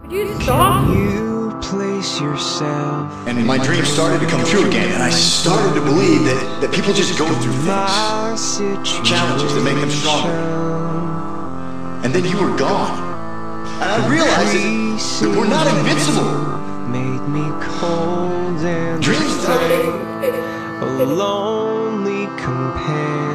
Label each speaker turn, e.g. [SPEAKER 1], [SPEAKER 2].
[SPEAKER 1] Could you stop?
[SPEAKER 2] You place yourself.
[SPEAKER 3] And my dreams started to come true again, and I started to believe that people just go through things, challenges that make them stronger. And then you were gone. And I realized that we're not invincible.
[SPEAKER 2] Made me cold and
[SPEAKER 3] Dreams
[SPEAKER 2] a lonely companion.